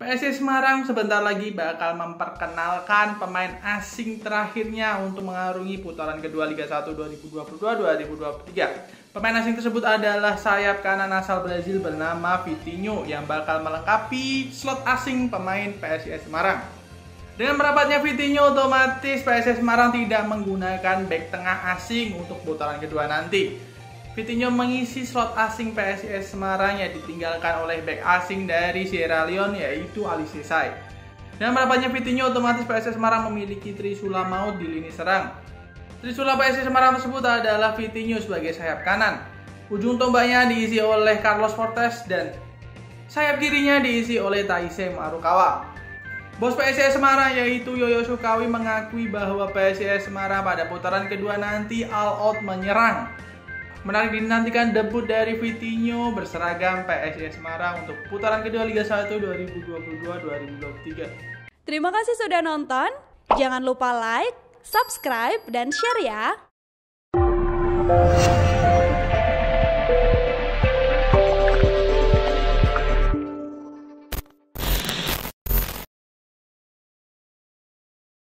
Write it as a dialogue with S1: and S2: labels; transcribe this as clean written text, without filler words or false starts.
S1: PSIS Semarang sebentar lagi bakal memperkenalkan pemain asing terakhirnya untuk mengarungi putaran kedua Liga 1 2022-2023. Pemain asing tersebut adalah sayap kanan asal Brazil bernama Vitinho yang bakal melengkapi slot asing pemain PSIS Semarang. Dengan merapatnya Vitinho, otomatis PSIS Semarang tidak menggunakan bek tengah asing untuk putaran kedua nanti. Vitinho mengisi slot asing PSIS Semarang yang ditinggalkan oleh bek asing dari Sierra Leone yaitu Ali Sesai. Dengan merapatnya Vitinho, otomatis PSIS Semarang memiliki trisula maut di lini serang. Trisula PSIS Semarang tersebut adalah Vitinho sebagai sayap kanan, ujung tombaknya diisi oleh Carlos Fortes dan sayap kirinya diisi oleh Taisei Marukawa. Bos PSIS Semarang yaitu Yoyo Sukawi mengakui bahwa PSIS Semarang pada putaran kedua nanti all out menyerang. Menarik dinantikan debut dari Vitinho berseragam PSIS Semarang untuk putaran kedua Liga 1 2022-2023.
S2: Terima kasih sudah nonton. Jangan lupa like, subscribe, dan share ya.